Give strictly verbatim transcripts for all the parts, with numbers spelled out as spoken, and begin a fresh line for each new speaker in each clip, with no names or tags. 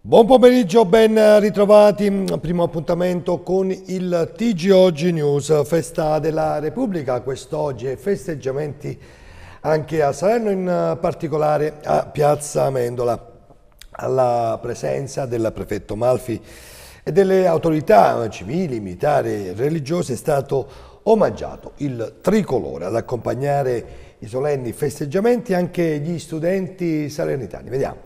Buon pomeriggio, ben ritrovati. Primo appuntamento con il T G Oggi News, festa della Repubblica quest'oggi e festeggiamenti anche a Salerno, in particolare a Piazza Amendola, alla presenza del prefetto Malfi e delle autorità civili, militari e religiose. È stato omaggiato il tricolore. Ad accompagnare i solenni festeggiamenti anche gli studenti salernitani. Vediamo.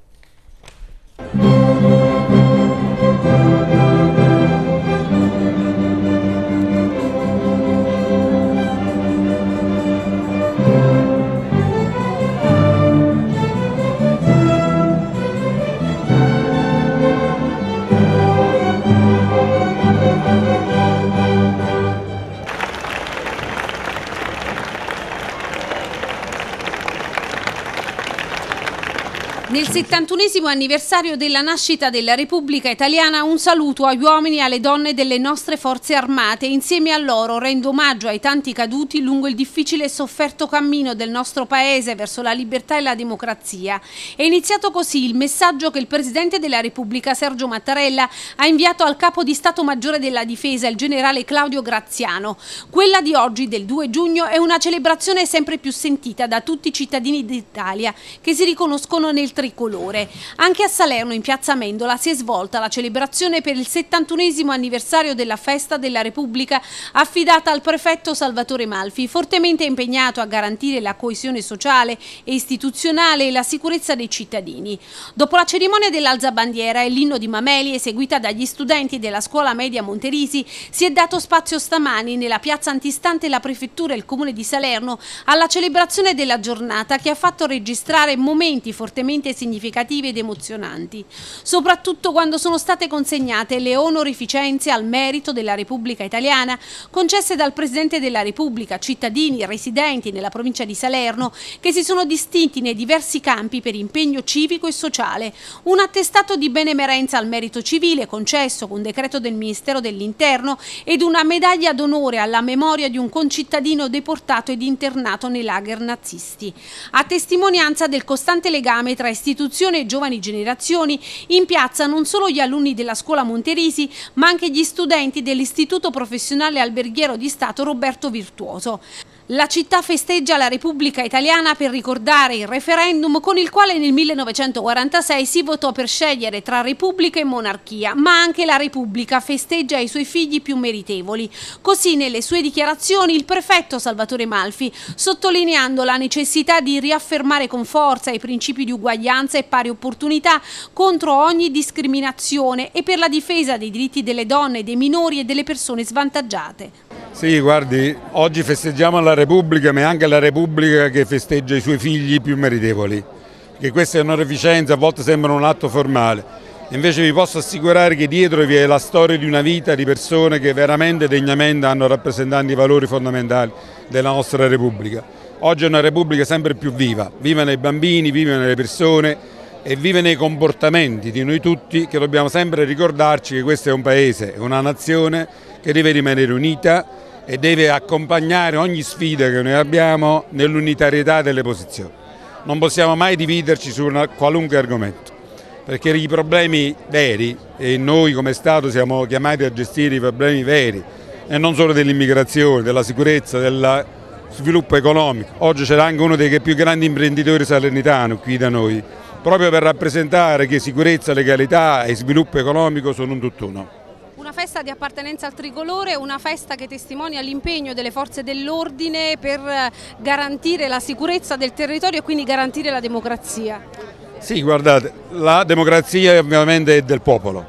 Nel settantunesimo anniversario della nascita della Repubblica Italiana, un saluto agli uomini e alle donne delle nostre forze armate. Insieme a loro rendo omaggio ai tanti caduti lungo il difficile e sofferto cammino del nostro Paese verso la libertà e la democrazia. È iniziato così il messaggio che il Presidente della Repubblica, Sergio Mattarella, ha inviato al Capo di Stato Maggiore della Difesa, il generale Claudio Graziano. Quella di oggi, del due giugno, è una celebrazione sempre più sentita da tutti i cittadini d'Italia che si riconoscono nel tricolore. Anche a Salerno, in Piazza Amendola, si è svolta la celebrazione per il settantunesimo anniversario della festa della Repubblica, affidata al prefetto Salvatore Malfi, fortemente impegnato a garantire la coesione sociale e istituzionale e la sicurezza dei cittadini. Dopo la cerimonia dell'alzabandiera e l'inno di Mameli, eseguita dagli studenti della scuola media Monterisi, si è dato spazio stamani nella piazza antistante la prefettura e il comune di Salerno alla celebrazione della giornata, che ha fatto registrare momenti fortemente significativi ed emozionanti, soprattutto quando sono state consegnate le onorificenze al merito della Repubblica Italiana concesse dal Presidente della Repubblica a cittadini residenti nella provincia di Salerno che si sono distinti nei diversi campi per impegno civico e sociale. Un attestato di benemerenza al merito civile concesso con decreto del Ministero dell'Interno ed una medaglia d'onore alla memoria di un concittadino deportato ed internato nei lager nazisti. A testimonianza del costante legame tra istituzione e giovani generazioni, in piazza non solo gli alunni della scuola Monterisi, ma anche gli studenti dell'Istituto Professionale Alberghiero di Stato Roberto Virtuoso. La città festeggia la Repubblica Italiana per ricordare il referendum con il quale nel millenovecentoquarantasei si votò per scegliere tra Repubblica e monarchia, ma anche la Repubblica festeggia i suoi figli più meritevoli. Così nelle sue dichiarazioni il prefetto Salvatore Malfi, sottolineando la necessità di riaffermare con forza i principi di uguaglianza e pari opportunità contro ogni discriminazione e per la difesa dei diritti delle donne, dei minori e delle persone svantaggiate.
Sì, guardi, oggi festeggiamo la Repubblica, ma è anche la Repubblica che festeggia i suoi figli più meritevoli, che questa è un'onorificenza, a volte sembra un atto formale, invece vi posso assicurare che dietro vi è la storia di una vita di persone che veramente degnamente hanno rappresentato i valori fondamentali della nostra Repubblica. Oggi è una Repubblica sempre più viva, vive nei bambini, vive nelle persone e vive nei comportamenti di noi tutti, che dobbiamo sempre ricordarci che questo è un paese, una nazione che deve rimanere unita e deve accompagnare ogni sfida che noi abbiamo nell'unitarietà delle posizioni. Non possiamo mai dividerci su una qualunque argomento, perché i problemi veri, e noi come Stato siamo chiamati a gestire i problemi veri, e non solo dell'immigrazione, della sicurezza, dello sviluppo economico. Oggi c'era anche uno dei più grandi imprenditori salernitani qui da noi, proprio per rappresentare che sicurezza, legalità e sviluppo economico sono un tutt'uno.
Una festa di appartenenza al tricolore, una festa che testimonia l'impegno delle forze dell'ordine per garantire la sicurezza del territorio e quindi garantire la democrazia.
Sì, guardate, la democrazia ovviamente è del popolo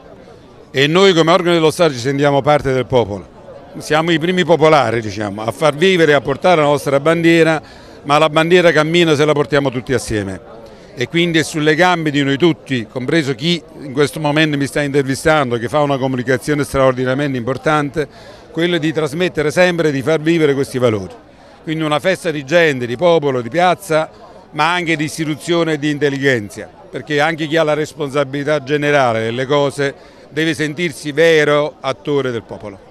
e noi come organi dello Stato ci sentiamo parte del popolo. Siamo i primi popolari, diciamo, a far vivere e a portare la nostra bandiera, ma la bandiera cammina se la portiamo tutti assieme. E quindi è sulle gambe di noi tutti, compreso chi in questo momento mi sta intervistando, che fa una comunicazione straordinariamente importante, quello di trasmettere sempre e di far vivere questi valori. Quindi una festa di gente, di popolo, di piazza, ma anche di istituzione e di intelligenza, perché anche chi ha la responsabilità generale delle cose deve sentirsi vero attore del popolo.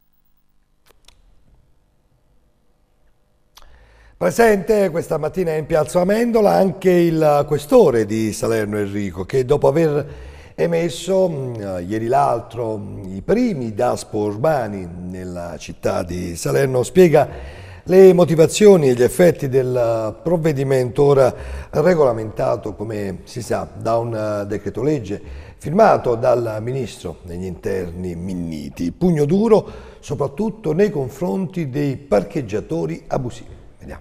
Presente questa mattina in Piazza Amendola anche il questore di Salerno Enrico, che dopo aver emesso mh, ieri l'altro i primi DASPO urbani nella città di Salerno, spiega le motivazioni e gli effetti del provvedimento ora regolamentato, come si sa, da un decreto legge firmato dal Ministro degli Interni Minniti. Pugno duro soprattutto nei confronti dei parcheggiatori abusivi. Vediamo.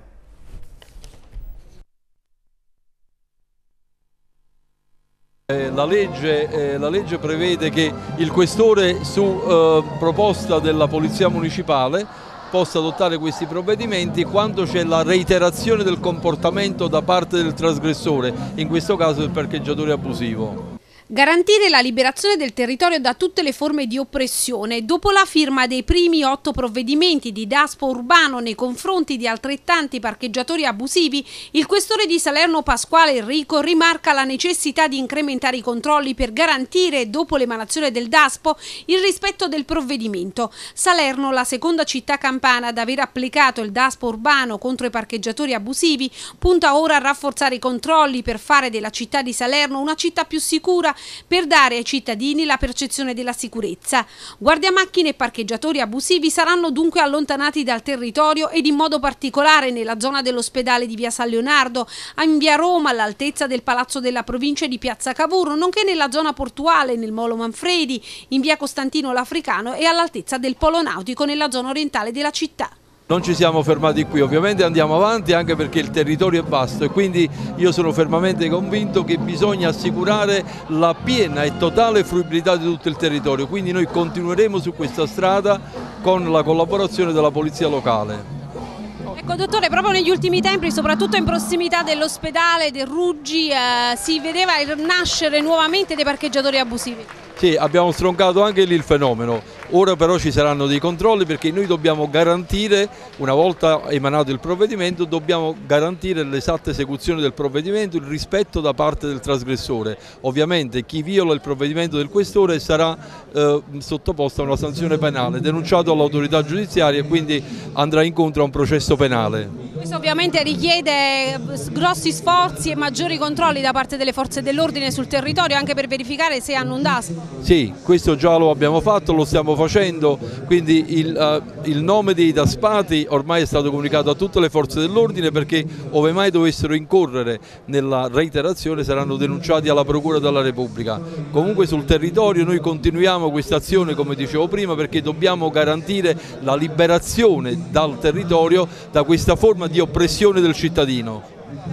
La legge, eh, la legge prevede che il questore, su eh, proposta della Polizia Municipale, possa adottare questi provvedimenti quando c'è la reiterazione del comportamento da parte del trasgressore, in questo caso del parcheggiatore abusivo.
Garantire la liberazione del territorio da tutte le forme di oppressione. Dopo la firma dei primi otto provvedimenti di DASPO urbano nei confronti di altrettanti parcheggiatori abusivi, il questore di Salerno Pasquale Enrico rimarca la necessità di incrementare i controlli per garantire, dopo l'emanazione del DASPO, il rispetto del provvedimento. Salerno, la seconda città campana ad aver applicato il DASPO urbano contro i parcheggiatori abusivi, punta ora a rafforzare i controlli per fare della città di Salerno una città più sicura, per dare ai cittadini la percezione della sicurezza. Guardiamacchine e parcheggiatori abusivi saranno dunque allontanati dal territorio ed in modo particolare nella zona dell'ospedale di via San Leonardo, in via Roma all'altezza del Palazzo della Provincia di piazza Cavour, nonché nella zona portuale nel Molo Manfredi, in via Costantino l'Africano e all'altezza del Polo Nautico nella zona orientale della città.
Non ci siamo fermati qui, ovviamente andiamo avanti anche perché il territorio è vasto e quindi io sono fermamente convinto che bisogna assicurare la piena e totale fruibilità di tutto il territorio, quindi noi continueremo su questa strada con la collaborazione della polizia locale.
Ecco dottore, proprio negli ultimi tempi, soprattutto in prossimità dell'ospedale del Ruggi, eh, si vedeva il nascere nuovamente dei parcheggiatori abusivi.
Sì, abbiamo stroncato anche lì il fenomeno, ora però ci saranno dei controlli perché noi dobbiamo garantire, una volta emanato il provvedimento, dobbiamo garantire l'esatta esecuzione del provvedimento, il rispetto da parte del trasgressore. Ovviamente chi viola il provvedimento del questore sarà eh, sottoposto a una sanzione penale, denunciato all'autorità giudiziaria e quindi andrà incontro a un processo penale.
Questo ovviamente richiede grossi sforzi e maggiori controlli da parte delle forze dell'ordine sul territorio anche per verificare se hanno un DASPO.
Sì, questo già lo abbiamo fatto, lo stiamo facendo, quindi il, uh, il nome dei daspati ormai è stato comunicato a tutte le forze dell'ordine perché ove mai dovessero incorrere nella reiterazione saranno denunciati alla Procura della Repubblica. Comunque sul territorio noi continuiamo questa azione, come dicevo prima, perché dobbiamo garantire la liberazione dal territorio da questa forma di oppressione del cittadino.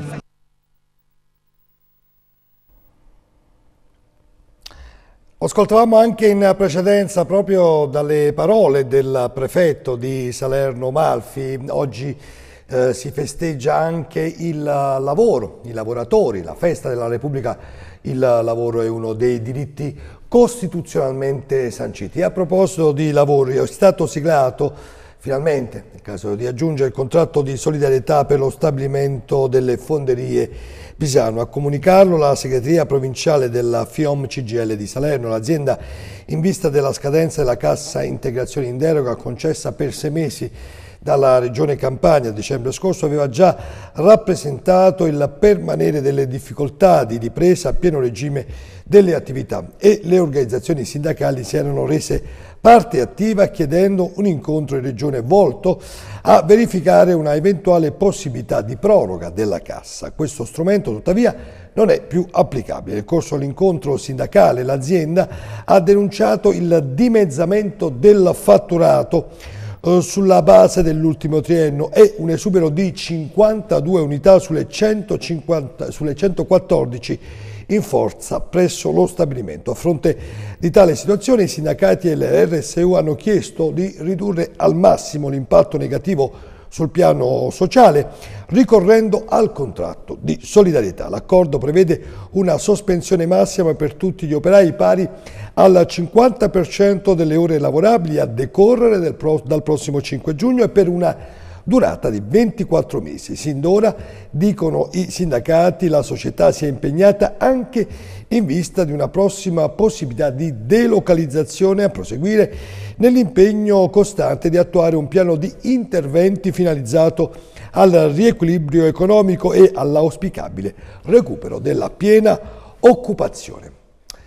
Ascoltavamo anche in precedenza proprio dalle parole del prefetto di Salerno Malfi. Oggi eh, si festeggia anche il lavoro, i lavoratori, la festa della Repubblica. Il lavoro è uno dei diritti costituzionalmente sanciti. E a proposito di lavori, è stato siglato finalmente, nel caso di aggiungere, il contratto di solidarietà per lo stabilimento delle fonderie Pisano. A comunicarlo la segreteria provinciale della FIOM C G I L di Salerno. L'azienda, in vista della scadenza della cassa integrazione in deroga concessa per sei mesi dalla Regione Campania a dicembre scorso, aveva già rappresentato il permanere delle difficoltà di ripresa a pieno regime delle attività e le organizzazioni sindacali si erano rese parte attiva chiedendo un incontro in Regione volto a verificare una eventuale possibilità di proroga della cassa. Questo strumento tuttavia non è più applicabile. Nel corso dell'incontro sindacale l'azienda ha denunciato il dimezzamento del fatturato eh, sulla base dell'ultimo triennio e un esubero di cinquantadue unità sulle, centocinquanta, sulle centoquattordici in forza presso lo stabilimento. A fronte di tale situazione i sindacati e le R S U hanno chiesto di ridurre al massimo l'impatto negativo sul piano sociale ricorrendo al contratto di solidarietà. L'accordo prevede una sospensione massima per tutti gli operai pari al cinquanta per cento delle ore lavorabili a decorrere del pro- dal prossimo cinque giugno e per una durata di ventiquattro mesi. Sin d'ora, dicono i sindacati, la società si è impegnata anche in vista di una prossima possibilità di delocalizzazione a proseguire nell'impegno costante di attuare un piano di interventi finalizzato al riequilibrio economico e all'auspicabile recupero della piena occupazione.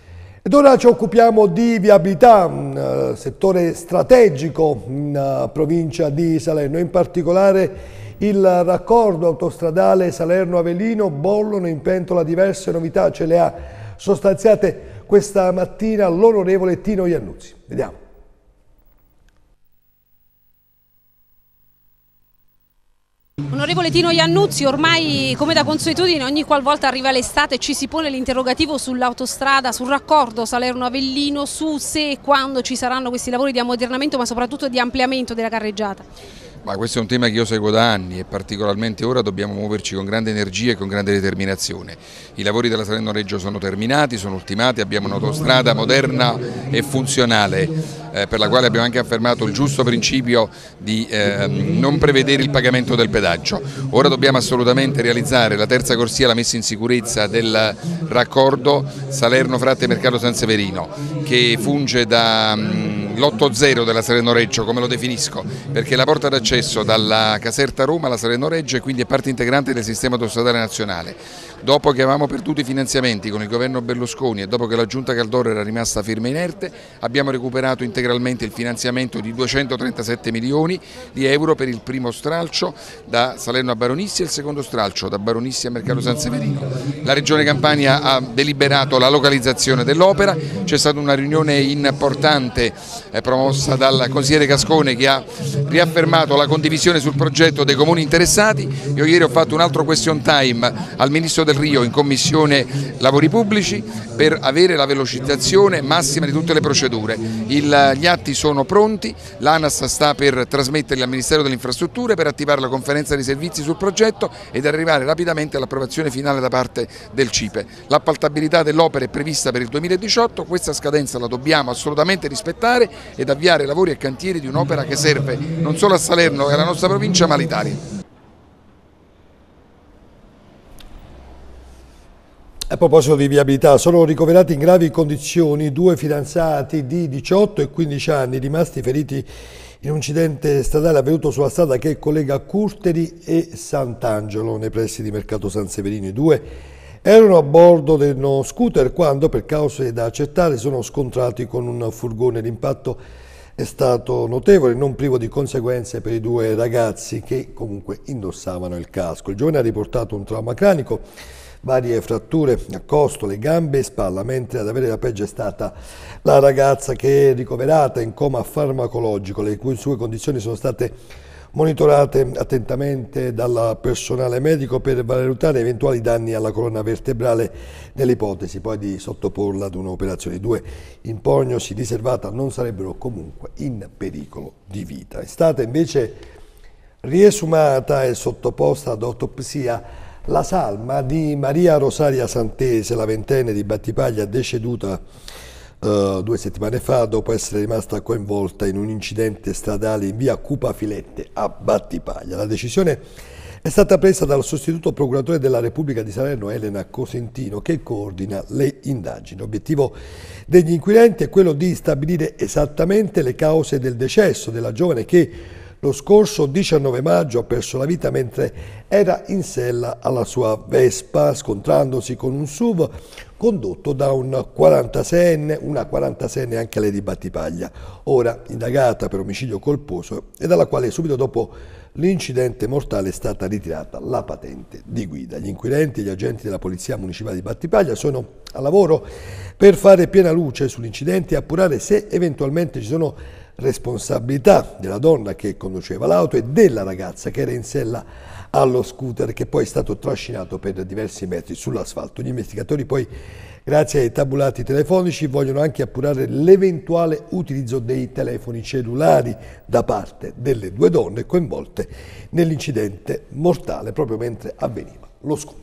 Ed ora ci occupiamo di viabilità, un settore strategico in provincia di Salerno, in particolare il raccordo autostradale Salerno-Avellino. Bollono in pentola diverse novità, ce le ha sostanziate questa mattina l'onorevole Tino Iannuzzi. Vediamo.
Onorevole Tino Iannuzzi, ormai come da consuetudine ogni qualvolta arriva l'estate ci si pone l'interrogativo sull'autostrada, sul raccordo Salerno-Avellino, su se e quando ci saranno questi lavori di ammodernamento ma soprattutto di ampliamento della carreggiata.
Ma questo è un tema che io seguo da anni e particolarmente ora dobbiamo muoverci con grande energia e con grande determinazione. I lavori della Salerno-Reggio sono terminati, sono ultimati, abbiamo un'autostrada moderna e funzionale eh, per la quale abbiamo anche affermato il giusto principio di eh, non prevedere il pagamento del pedaggio. Ora dobbiamo assolutamente realizzare la terza corsia, la messa in sicurezza del raccordo Salerno-Fratte Mercato San Severino, che funge da mh, l'otto zero della Salerno-Reggio, come lo definisco, perché la porta d'accesso dalla Caserta Roma alla Salerno-Reggio e quindi è parte integrante del sistema autostradale nazionale. Dopo che avevamo perduto i finanziamenti con il governo Berlusconi e dopo che la giunta Caldoro era rimasta ferma inerte, abbiamo recuperato integralmente il finanziamento di duecentotrentasette milioni di euro per il primo stralcio da Salerno a Baronissi e il secondo stralcio da Baronissi a Mercato San Severino. La Regione Campania ha deliberato la localizzazione dell'opera, c'è stata una riunione importante eh, promossa dal consigliere Cascone che ha riaffermato la condivisione sul progetto dei comuni interessati. Io ieri ho fatto un altro question time al Ministro del Rio in Commissione Lavori Pubblici per avere la velocizzazione massima di tutte le procedure. Il, gli atti sono pronti, l'ANAS sta per trasmetterli al Ministero delle Infrastrutture per attivare la conferenza dei servizi sul progetto ed arrivare rapidamente all'approvazione finale da parte del C I P E. L'appaltabilità dell'opera è prevista per il duemiladiciotto, questa scadenza la dobbiamo assolutamente rispettare ed avviare lavori e cantieri di un'opera che serve non solo a Salerno e alla nostra provincia ma all'Italia.
A proposito di viabilità, sono ricoverati in gravi condizioni due fidanzati di diciotto e quindici anni rimasti feriti in un incidente stradale avvenuto sulla strada che collega Curteri e Sant'Angelo nei pressi di Mercato San Severino. I due erano a bordo di uno scooter quando, per cause da accertare, sono scontrati con un furgone. L'impatto è stato notevole, non privo di conseguenze per i due ragazzi che comunque indossavano il casco. Il giovane ha riportato un trauma cranico, varie fratture a costole, gambe e spalla, mentre ad avere la peggio è stata la ragazza che è ricoverata in coma farmacologico, le cui sue condizioni sono state monitorate attentamente dal personale medico per valutare eventuali danni alla colonna vertebrale, nell'ipotesi poi di sottoporla ad un'operazione. I due in prognosi riservata non sarebbero comunque in pericolo di vita. È stata invece riesumata e sottoposta ad autopsia la salma di Maria Rosaria Santese, la ventenne di Battipaglia, deceduta uh, due settimane fa dopo essere rimasta coinvolta in un incidente stradale in via Cupafilette a Battipaglia. La decisione è stata presa dal sostituto procuratore della Repubblica di Salerno, Elena Cosentino, che coordina le indagini. L'obiettivo degli inquirenti è quello di stabilire esattamente le cause del decesso della giovane che lo scorso diciannove maggio ha perso la vita mentre era in sella alla sua Vespa, scontrandosi con un S U V condotto da un quarantaseienne, una quarantaseienne anche lei di Battipaglia, ora indagata per omicidio colposo e dalla quale subito dopo l'incidente mortale è stata ritirata la patente di guida. Gli inquirenti e gli agenti della Polizia Municipale di Battipaglia sono a lavoro per fare piena luce sull'incidente e appurare se eventualmente ci sono responsabilità della donna che conduceva l'auto e della ragazza che era in sella allo scooter, che poi è stato trascinato per diversi metri sull'asfalto. Gli investigatori poi, grazie ai tabulati telefonici, vogliono anche appurare l'eventuale utilizzo dei telefoni cellulari da parte delle due donne coinvolte nell'incidente mortale proprio mentre avveniva lo scontro.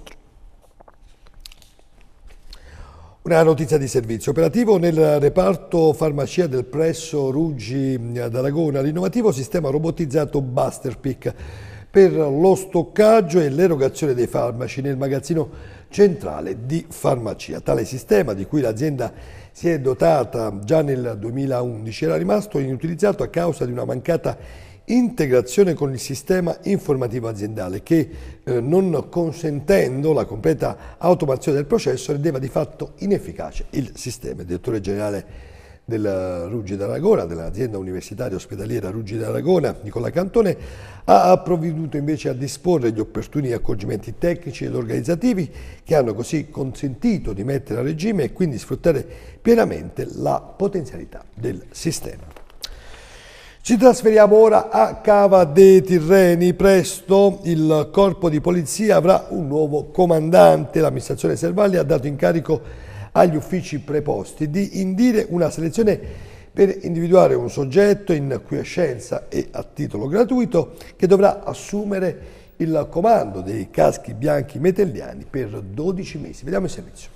Una notizia di servizio. Operativo nel reparto farmacia del Presso Ruggi d'Aragona l'innovativo sistema robotizzato Busterpick per lo stoccaggio e l'erogazione dei farmaci nel magazzino centrale di farmacia. Tale sistema, di cui l'azienda si è dotata già nel duemilaundici, era rimasto inutilizzato a causa di una mancata integrazione con il sistema informativo aziendale che, eh, non consentendo la completa automazione del processo, rendeva di fatto inefficace il sistema. Il direttore generale del Ruggi d'Aragona, dell'azienda universitaria ospedaliera Ruggi d'Aragona, Nicola Cantone, ha provveduto invece a disporre gli opportuni accorgimenti tecnici ed organizzativi che hanno così consentito di mettere a regime e quindi sfruttare pienamente la potenzialità del sistema. Ci trasferiamo ora a Cava dei Tirreni. Presto il corpo di polizia avrà un nuovo comandante. L'amministrazione Servalli ha dato incarico agli uffici preposti di indire una selezione per individuare un soggetto in quiescenza e a titolo gratuito che dovrà assumere il comando dei caschi bianchi metelliani per dodici mesi. Vediamo il servizio.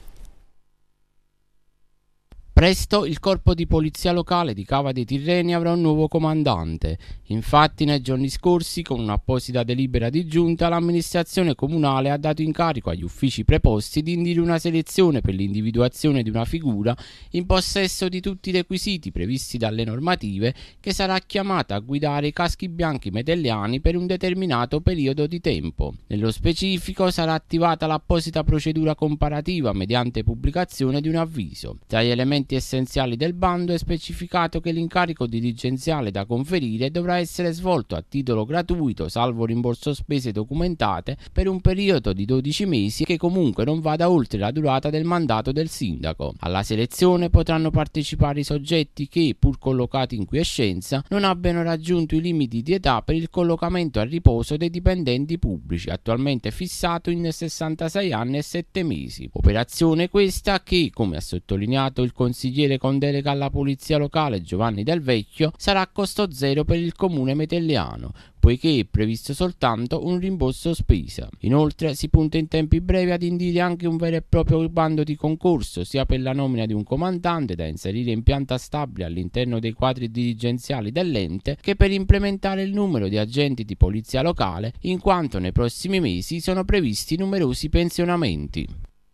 Presto il corpo di polizia locale di Cava dei Tirreni avrà un nuovo comandante. Infatti nei giorni scorsi, con un'apposita delibera di giunta, l'amministrazione comunale ha dato incarico agli uffici preposti di indire una selezione per l'individuazione di una figura in possesso di tutti i requisiti previsti dalle normative, che sarà chiamata a guidare i caschi bianchi metelliani per un determinato periodo di tempo. Nello specifico sarà attivata l'apposita procedura comparativa mediante pubblicazione di un avviso. Tra gli elementi essenziali del bando è specificato che l'incarico dirigenziale da conferire dovrà essere svolto a titolo gratuito, salvo rimborso spese documentate, per un periodo di dodici mesi che comunque non vada oltre la durata del mandato del sindaco. Alla selezione potranno partecipare i soggetti che, pur collocati in quiescenza, non abbiano raggiunto i limiti di età per il collocamento a riposo dei dipendenti pubblici, attualmente fissato in sessantasei anni e sette mesi. Operazione questa che, come ha sottolineato il consigliere con delega alla polizia locale Giovanni Del Vecchio, sarà a costo zero per il comune metelliano, poiché è previsto soltanto un rimborso spesa. Inoltre si punta in tempi brevi ad indire anche un vero e proprio bando di concorso, sia per la nomina di un comandante da inserire in pianta stabile all'interno dei quadri dirigenziali dell'ente, che per implementare il numero di agenti di polizia locale, in quanto nei prossimi mesi sono previsti numerosi pensionamenti.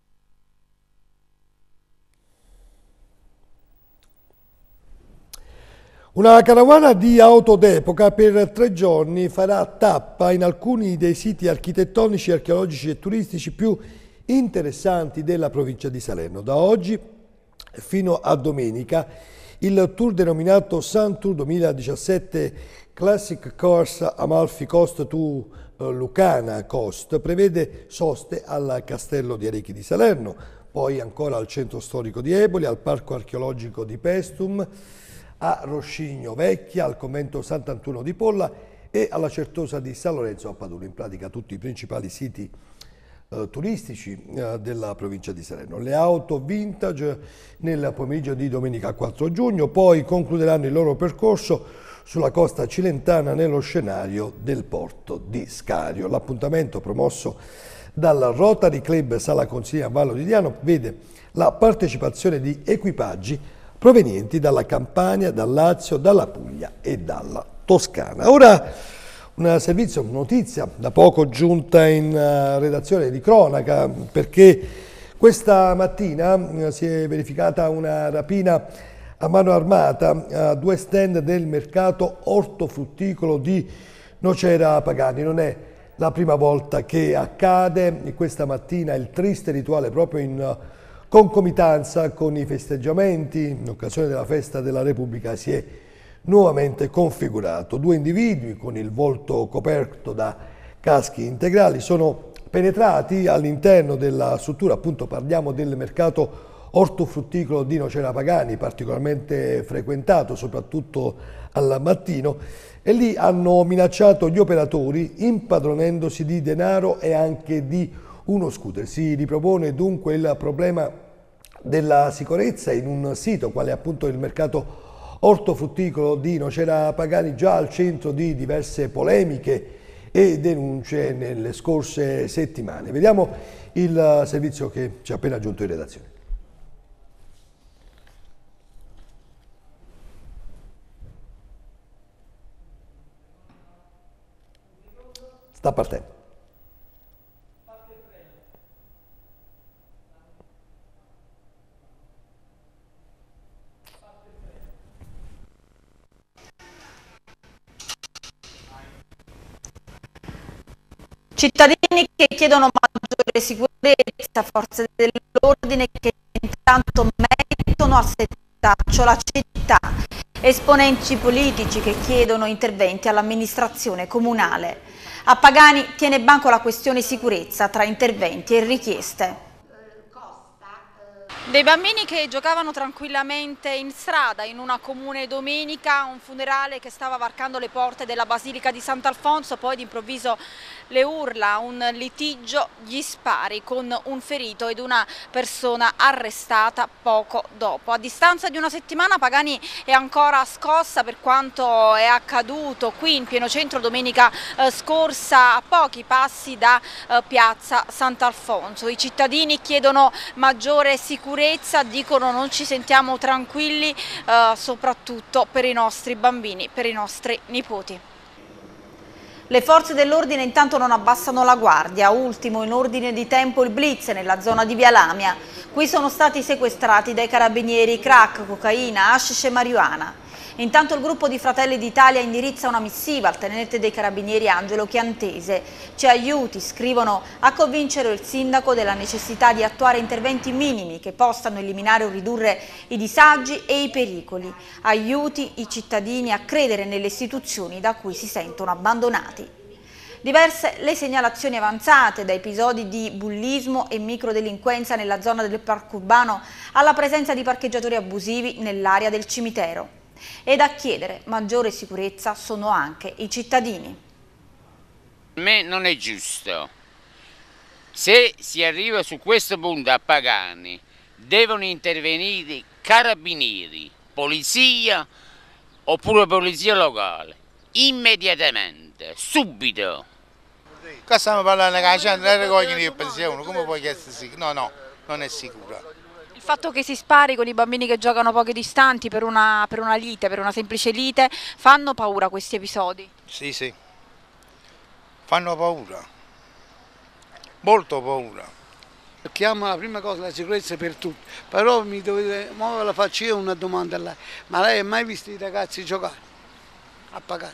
Una carovana di auto d'epoca per tre giorni farà tappa in alcuni dei siti architettonici, archeologici e turistici più interessanti della provincia di Salerno. Da oggi fino a domenica il tour denominato Sun Tour duemiladiciassette Classic Course Amalfi Coast to Lucana Coast prevede soste al Castello di Arechi di Salerno, poi ancora al Centro Storico di Eboli, al Parco Archeologico di Pestum, a Roscigno Vecchia, al Convento Sant'Antuono di Polla e alla Certosa di San Lorenzo a Padula, in pratica tutti i principali siti eh, turistici eh, della provincia di Salerno. Le auto vintage nel pomeriggio di domenica quattro giugno, poi concluderanno il loro percorso sulla costa cilentana nello scenario del porto di Scario. L'appuntamento promosso dal Rotary Club Sala Consiglia Vallo di Diano vede la partecipazione di equipaggi provenienti dalla Campania, dal Lazio, dalla Puglia e dalla Toscana. Ora un servizio, notizia da poco giunta in redazione di cronaca, perché questa mattina si è verificata una rapina a mano armata a due stand del mercato ortofrutticolo di Nocera Pagani. Non è la prima volta che accade, e questa mattina il triste rituale proprio in concomitanza con i festeggiamenti in occasione della festa della Repubblica si è nuovamente configurato. Due individui con il volto coperto da caschi integrali sono penetrati all'interno della struttura, appunto parliamo del mercato ortofrutticolo di Nocera Pagani, particolarmente frequentato soprattutto al mattino, e lì hanno minacciato gli operatori impadronendosi di denaro e anche di uno scooter. Si ripropone dunque il problema della sicurezza in un sito quale appunto il mercato ortofrutticolo di Nocera Pagani, già al centro di diverse polemiche e denunce nelle scorse settimane. Vediamo il servizio che ci ha appena giunto in redazione. Sta partendo.
Cittadini che chiedono maggiore sicurezza, forze dell'ordine che intanto mettono a setaccio la città, esponenti politici che chiedono interventi all'amministrazione comunale. A Pagani tiene banco la questione sicurezza tra interventi e richieste. Dei bambini che giocavano tranquillamente in strada in una comune domenica, un funerale che stava varcando le porte della Basilica di Sant'Alfonso, poi d'improvviso le urla, un litigio, gli spari con un ferito ed una persona arrestata poco dopo. A distanza di una settimana Pagani è ancora scossa per quanto è accaduto qui in pieno centro domenica eh, scorsa, a pochi passi da eh, piazza Sant'Alfonso. I cittadini chiedono maggiore sicurezza, dicono non ci sentiamo tranquilli, eh, soprattutto per i nostri bambini, per i nostri nipoti. Le forze dell'ordine intanto non abbassano la guardia, ultimo in ordine di tempo il blitz nella zona di Via Lamia. Qui sono stati sequestrati dai carabinieri crack, cocaina, hashish e marijuana. Intanto il gruppo di Fratelli d'Italia indirizza una missiva al tenente dei carabinieri Angelo Chiantese. Ci aiuti, scrivono, a convincere il sindaco della necessità di attuare interventi minimi che possano eliminare o ridurre i disagi e i pericoli. Aiuti i cittadini a credere nelle istituzioni da cui si sentono abbandonati. Diverse le segnalazioni avanzate, da episodi di bullismo e microdelinquenza nella zona del parco urbano alla presenza di parcheggiatori abusivi nell'area del cimitero. Ed a chiedere maggiore sicurezza sono anche i cittadini.
Per me non è giusto. Se si arriva su questo punto a Pagani, devono intervenire carabinieri, polizia oppure polizia locale, immediatamente, subito.
Qua stiamo parlando che la gente la raccogliano in pensione, come puoi essere sicuro? No, no, non è sicura.
Il fatto che si spari con i bambini che giocano pochi distanti per una, per una lite, per una semplice lite, fanno paura questi episodi?
Sì, sì, fanno paura, molto paura.
Chiamo la prima cosa la sicurezza per tutti, però mi dovete, ora la faccio io una domanda a lei, ma lei ha mai visto i ragazzi giocare a Pagani?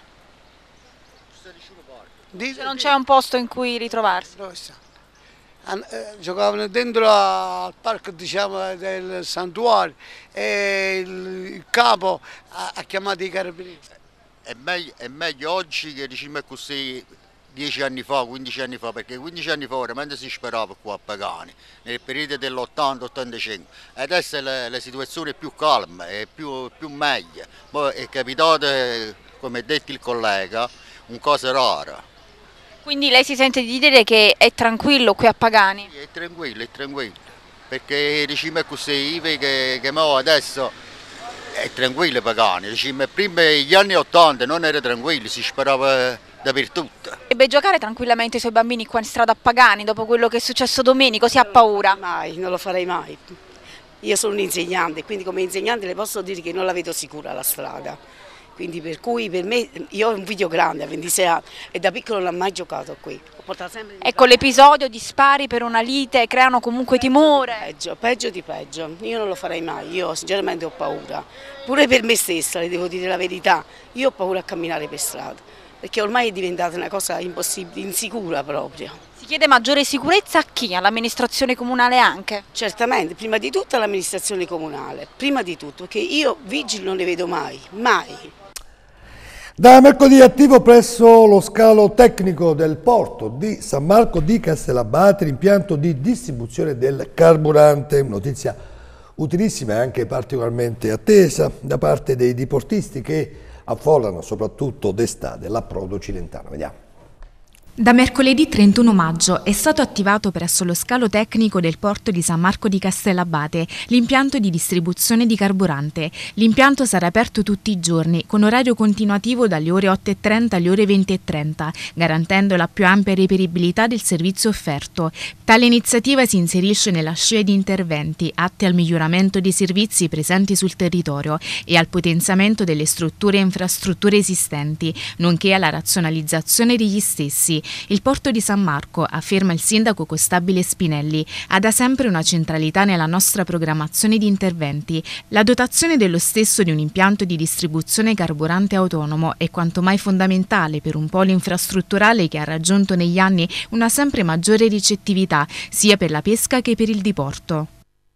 Se non c'è un posto in cui ritrovarsi?
Dove sta? Eh, giocavano dentro al parco, diciamo, del santuario e il, il capo ha, ha chiamato i carabinieri.
È meglio, è meglio oggi che diciamo così dieci anni fa, quindici anni fa, perché quindici anni fa veramente si sperava qua a Pagani, nel periodo dell'ottanta ottantacinque. Adesso la, la situazione è più calma, è più, più meglio. Poi è capitato, come ha detto il collega, un cosa rara.
Quindi lei si sente di dire che è tranquillo qui a Pagani?
Sì, è tranquillo, è tranquillo, perché diciamo così, che, che adesso è tranquillo Pagani, diciamo, prima gli anni ottanta non era tranquillo, si sperava dappertutto.
Dovrebbe giocare tranquillamente i suoi bambini qua in strada a Pagani dopo quello che è successo domenica, così ha paura?
Mai, non lo farei mai. Io sono un insegnante, quindi come insegnante le posso dire che non la vedo sicura la strada. Quindi per cui per me, io ho un figlio grande a ventisei anni e da piccolo non ho mai giocato qui.
Ecco, l'episodio di spari per una lite creano comunque timore.
Peggio, peggio di peggio, io non lo farei mai, io sinceramente ho paura. Pure per me stessa, le devo dire la verità, io ho paura a camminare per strada, perché ormai è diventata una cosa impossibile, insicura proprio.
Si chiede maggiore sicurezza a chi? All'amministrazione comunale anche?
Certamente, prima di tutto all'amministrazione comunale, prima di tutto, perché io vigili non ne vedo mai, mai.
Da mercoledì attivo presso lo scalo tecnico del porto di San Marco di Castellabate l'impianto di distribuzione del carburante, notizia utilissima e anche particolarmente attesa da parte dei diportisti che affollano soprattutto d'estate l'approdo cilentano. Vediamo.
Da mercoledì trentuno maggio è stato attivato presso lo scalo tecnico del porto di San Marco di Castellabate l'impianto di distribuzione di carburante. L'impianto sarà aperto tutti i giorni con orario continuativo dalle ore otto e trenta alle ore venti e trenta, garantendo la più ampia reperibilità del servizio offerto. Tale iniziativa si inserisce nella scia di interventi atti al miglioramento dei servizi presenti sul territorio e al potenziamento delle strutture e infrastrutture esistenti, nonché alla razionalizzazione degli stessi, Il porto di San Marco, afferma il sindaco Costabile Spinelli, ha da sempre una centralità nella nostra programmazione di interventi. La dotazione dello stesso di un impianto di distribuzione carburante autonomo è quanto mai fondamentale per un polo infrastrutturale che ha raggiunto negli anni una sempre maggiore ricettività, sia per la pesca che per il diporto.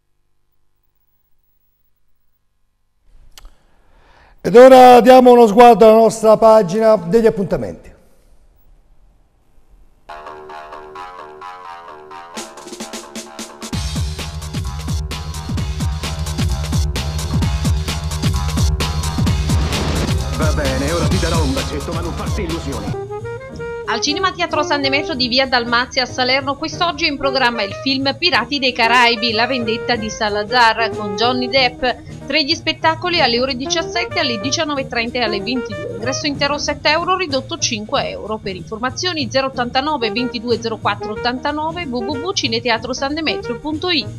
Ed ora diamo uno sguardo alla nostra pagina degli appuntamenti.
Va bene, ora ti darò un bacetto, ma non farti illusioni.
Al Cinema Teatro San Demetrio di Via Dalmazia a Salerno quest'oggi è in programma il film Pirati dei Caraibi, la vendetta di Salazar con Johnny Depp. Tra gli spettacoli alle ore diciassette, alle diciannove e trenta e alle ventidue. Ingresso intero sette euro, ridotto cinque euro. Per informazioni zero ottantanove ventidue zero quattro ottantanove w w w punto cineteatrosandemetrio punto i.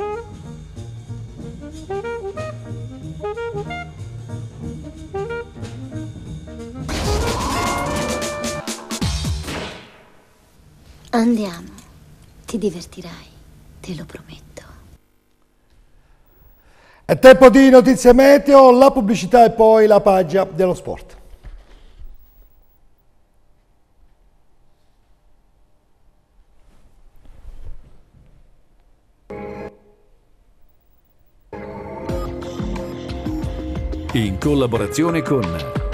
Andiamo, ti divertirai, te lo prometto.
È tempo di notizie meteo, la pubblicità e poi la pagina dello sport.
In collaborazione con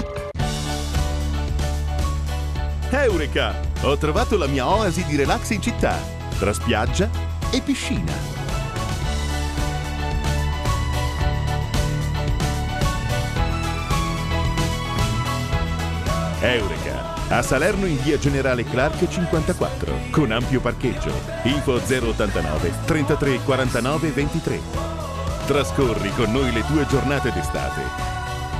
Eureka! Ho trovato la mia oasi di relax in città, tra spiaggia e piscina. Eureka! A Salerno in via Generale Clark cinquantaquattro, con ampio parcheggio. Info zero ottantanove trentatré quarantanove ventitré. Trascorri con noi le tue giornate d'estate.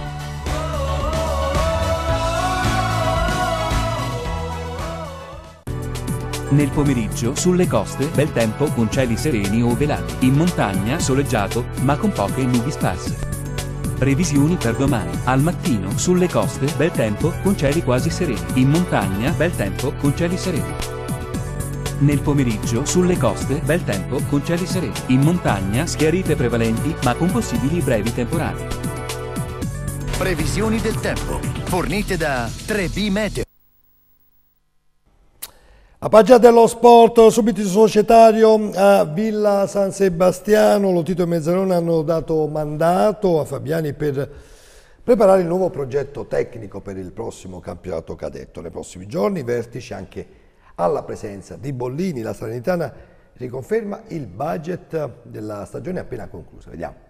Nel pomeriggio, sulle coste, bel tempo con cieli sereni o velati. In montagna, soleggiato, ma con poche nubi sparse. Previsioni per domani. Al mattino, sulle coste, bel tempo con cieli quasi sereni. In montagna, bel tempo con cieli sereni. Nel pomeriggio, sulle coste, bel tempo con cieli sereni. In montagna, schiarite prevalenti, ma con possibili brevi temporali.
Previsioni del tempo, fornite da tre B Meteo.
A pagina dello sport, subito societario a Villa San Sebastiano, Lotito e Mezzanone hanno dato mandato a Fabiani per preparare il nuovo progetto tecnico per il prossimo campionato cadetto. Nei prossimi giorni vertici anche alla presenza di Bollini. La Salernitana riconferma il budget della stagione appena conclusa. Vediamo.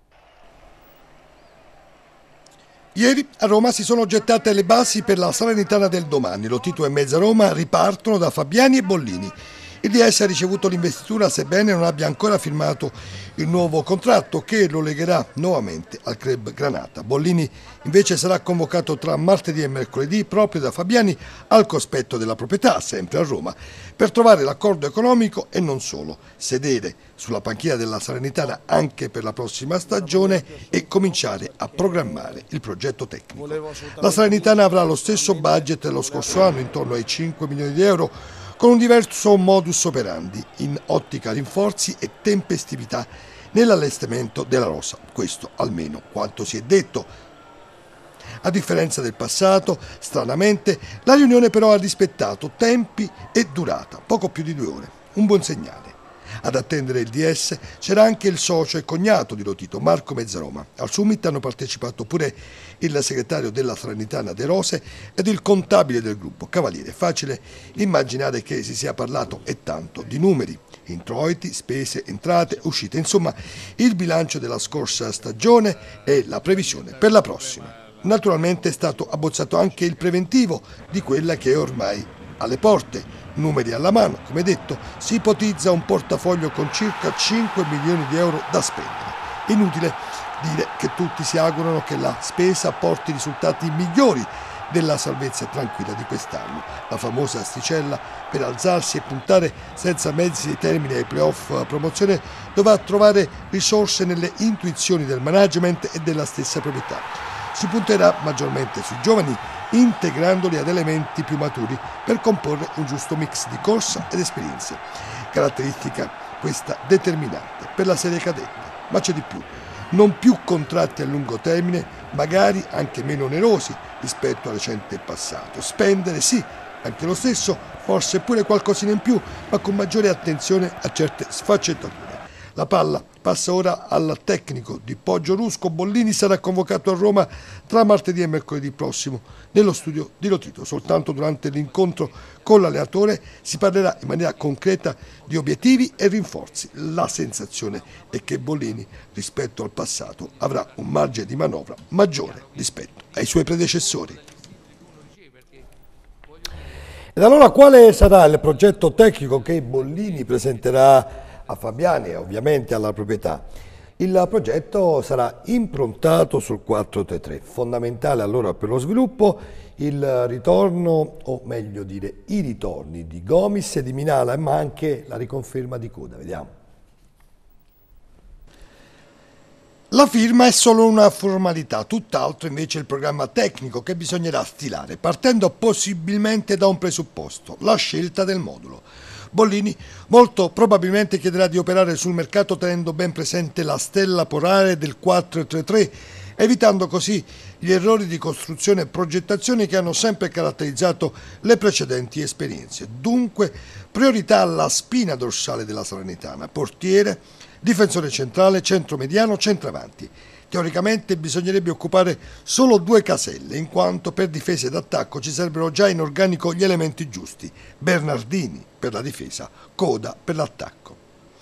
Ieri a Roma si sono gettate le basi per la Salernitana del domani. Lotito e Mezzaroma ripartono da Fabiani e Bollini. Il D S ha ricevuto l'investitura sebbene non abbia ancora firmato il nuovo contratto che lo legherà nuovamente al club Granata. Bollini invece sarà convocato tra martedì e mercoledì proprio da Fabiani al cospetto della proprietà, sempre a Roma, per trovare l'accordo economico e non solo, sedere sulla panchina della Salernitana anche per la prossima stagione e cominciare a programmare il progetto tecnico. La Salernitana avrà lo stesso budget dello scorso anno, intorno ai cinque milioni di euro, con un diverso modus operandi in ottica rinforzi e tempestività nell'allestimento della rosa. Questo almeno quanto si è detto. A differenza del passato, stranamente, la riunione però ha rispettato tempi e durata, poco più di due ore. Un buon segnale. Ad attendere il D S c'era anche il socio e cognato di Lotito, Marco Mezzaroma. Al summit hanno partecipato pure il segretario della Salernitana De Rose ed il contabile del gruppo, Cavaliere. Facile immaginare che si sia parlato e tanto di numeri, introiti, spese, entrate, uscite, insomma il bilancio della scorsa stagione e la previsione per la prossima. Naturalmente è stato abbozzato anche il preventivo di quella che è ormai alle porte. Numeri alla mano, come detto, si ipotizza un portafoglio con circa cinque milioni di euro da spendere. Inutile dire che tutti si augurano che la spesa porti risultati migliori della salvezza tranquilla di quest'anno. La famosa asticella per alzarsi e puntare senza mezzi di termine ai playoff promozione dovrà trovare risorse nelle intuizioni del management e della stessa proprietà. Si punterà maggiormente sui giovani integrandoli ad elementi più maturi per comporre un giusto mix di corsa ed esperienze, caratteristica questa determinante per la serie cadetta. Ma c'è di più, non più contratti a lungo termine, magari anche meno onerosi rispetto al recente passato. Spendere sì, anche lo stesso, forse pure qualcosina in più, ma con maggiore attenzione a certe sfaccettature. La palla passa ora al tecnico di Poggio-Rusco. Bollini sarà convocato a Roma tra martedì e mercoledì prossimo nello studio di Lotito. Soltanto durante l'incontro con l'allenatore si parlerà in maniera concreta di obiettivi e rinforzi. La sensazione è che Bollini, rispetto al passato, avrà un margine di manovra maggiore rispetto ai suoi predecessori. Ed allora quale sarà il progetto tecnico che Bollini presenterà a Fabiani e ovviamente alla proprietà? Il progetto sarà improntato sul quattro tre tre, fondamentale allora per lo sviluppo il ritorno, o meglio dire i ritorni di Gomis e di Minala, ma anche la riconferma di Coda. Vediamo. La firma è solo una formalità, tutt'altro invece il programma tecnico che bisognerà stilare, partendo possibilmente da un presupposto, la scelta del modulo. Bollini molto probabilmente chiederà di operare sul mercato tenendo ben presente la stella polare del quattro tre tre, evitando così gli errori di costruzione e progettazione che hanno sempre caratterizzato le precedenti esperienze. Dunque, priorità alla spina dorsale della Salernitana, portiere, difensore centrale, centromediano, centravanti. Teoricamente bisognerebbe occupare solo due caselle, in quanto per difesa ed attacco ci servono già in organico gli elementi giusti: Bernardini per la difesa, Coda per l'attacco.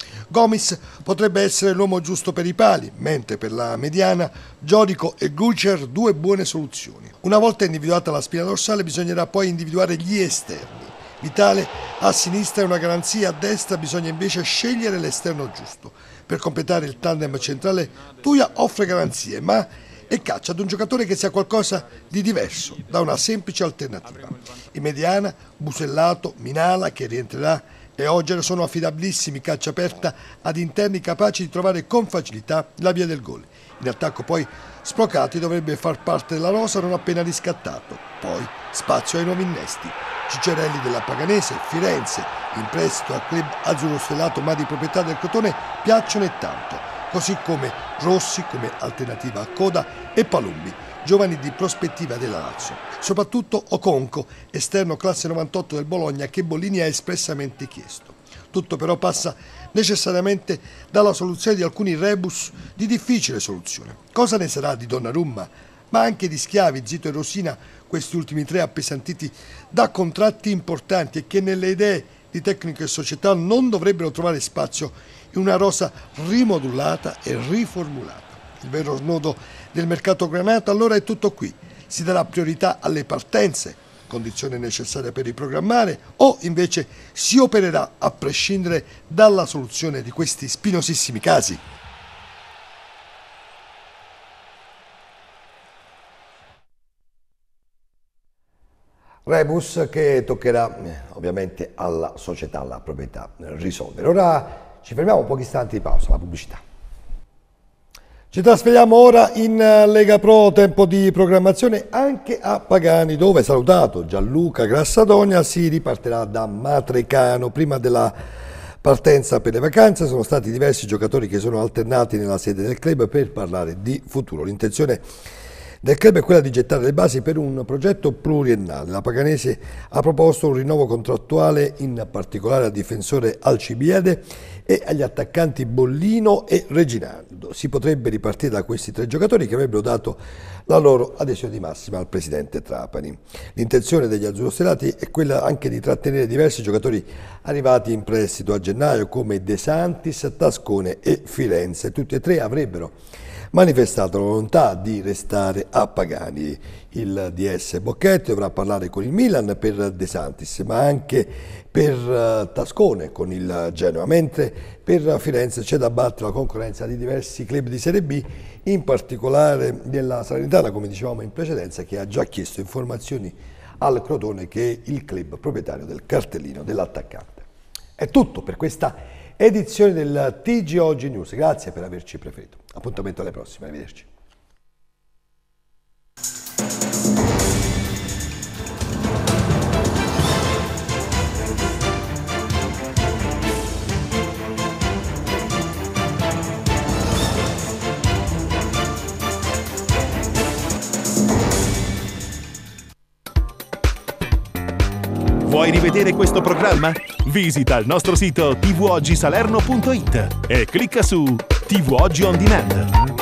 Gomis potrebbe essere l'uomo giusto per i pali, mentre per la mediana Giorico e Gucer due buone soluzioni. Una volta individuata la spina dorsale bisognerà poi individuare gli esterni. Vitale a sinistra è una garanzia, a destra bisogna invece scegliere l'esterno giusto. Per completare il tandem centrale Tuia offre garanzie, ma è caccia ad un giocatore che sia qualcosa di diverso da una semplice alternativa. In mediana Busellato, Minala che rientrerà e Ogger sono affidabilissimi, caccia aperta ad interni capaci di trovare con facilità la via del gol. In attacco poi Sprocati dovrebbe far parte della rosa non appena riscattato. Poi spazio ai nuovi innesti. Ciccerelli della Paganese, Firenze, in prestito al club azzurro stellato ma di proprietà del Crotone, piacciono e tanto, così come Rossi come alternativa a Coda e Palumbi, giovani di prospettiva della Lazio. Soprattutto Oconco, esterno classe novantotto del Bologna, che Bollini ha espressamente chiesto. Tutto però passa necessariamente dalla soluzione di alcuni rebus di difficile soluzione. Cosa ne sarà di Donnarumma, ma anche di Schiavi, Zito e Rosina, questi ultimi tre appesantiti da contratti importanti e che nelle idee di tecnico e società non dovrebbero trovare spazio in una rosa rimodulata e riformulata. Il vero snodo del mercato granato allora è tutto qui. Si darà priorità alle partenze, condizione necessaria per riprogrammare, o invece si opererà a prescindere dalla soluzione di questi spinosissimi casi? Rebus che toccherà ovviamente alla società, alla proprietà risolvere. Ora ci fermiamo pochi istanti di pausa, la pubblicità. Ci trasferiamo ora in Lega Pro, tempo di programmazione anche a Pagani, dove, salutato Gianluca Grassadonia, si ripartirà da Matrecano. Prima della partenza per le vacanze sono stati diversi giocatori che sono alternati nella sede del club per parlare di futuro. L'intenzione del club è quella di gettare le basi per un progetto pluriennale. La Paganese ha proposto un rinnovo contrattuale in particolare al difensore Alcibiade e agli attaccanti Bollino e Reginaldo. Si potrebbe ripartire da questi tre giocatori che avrebbero dato la loro adesione di massima al presidente Trapani. L'intenzione degli azzurrostellati è quella anche di trattenere diversi giocatori arrivati in prestito a gennaio come De Santis, Tascone e Firenze. Tutti e tre avrebbero manifestato la volontà di restare a Pagani. Il D S Bocchetti dovrà parlare con il Milan per De Santis, ma anche per Tascone con il Genoa, mentre per Firenze c'è da battere la concorrenza di diversi club di Serie B, in particolare della Salernitana, come dicevamo in precedenza, che ha già chiesto informazioni al Crotone, che è il club proprietario del cartellino dell'attaccante. È tutto per questa edizione del T G Oggi News, grazie per averci preferito. Appuntamento alle prossime, arrivederci.
Vuoi rivedere questo programma? Visita il nostro sito tivoggi salerno punto it e clicca su T V Oggi On Demand.